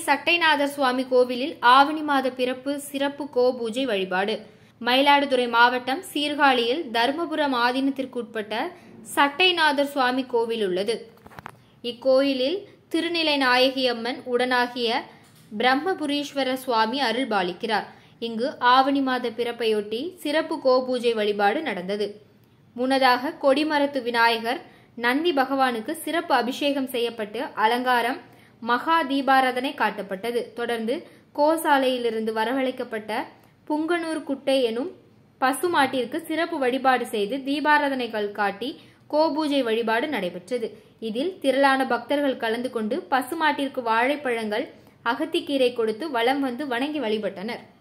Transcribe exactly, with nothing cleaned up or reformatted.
சட்டைநாதர் சுவாமி கோவிலில் ஆவணி மாத பிறப்பு சிறப்பு கோபூஜை வழிபாடு. மயிலாடுதுறை மாவட்டம் சீர்காழியில் தருமபுரம் ஆதீனத்திற்குட்பட்ட சட்டைநாதர் சுவாமி கோவில் உள்ளது. இக்கோயிலில் திருநிலை நாயகியம்மன் உடனாகிய பிரம்மபுரீஸ்வரர் சுவாமி அருள்பாலிக்கிறார். இங்கு ஆவணி மாத பிறப்பையொட்டி சிறப்பு கோபூஜை வழிபாடு நடந்தது. முன்னதாக கொடிமரத்து விநாயகர் நந்தி பகவானுக்கு சிறப்பு அபிஷேகம் செய்யப்பட்டு அலங்காரம் மகா தீபாராதனை காட்டப்பட்டது. தொடர்ந்து கோசாலையிலிருந்து வரவழைக்கப்பட்ட புங்கனூர் குட்டை எனும் பசுமாட்டிற்கு சிறப்பு வழிபாடு செய்து தீபாராதனைகள் காட்டி கோபூஜை வழிபாடு நடைபெற்றது. இதில் திரளான பக்தர்கள் கலந்து கொண்டு பசுமாட்டிற்கு வாழைப்பழங்கள் அகத்திக்கீரை கொடுத்து வலம் வந்து வணங்கி வழிபட்டனர்.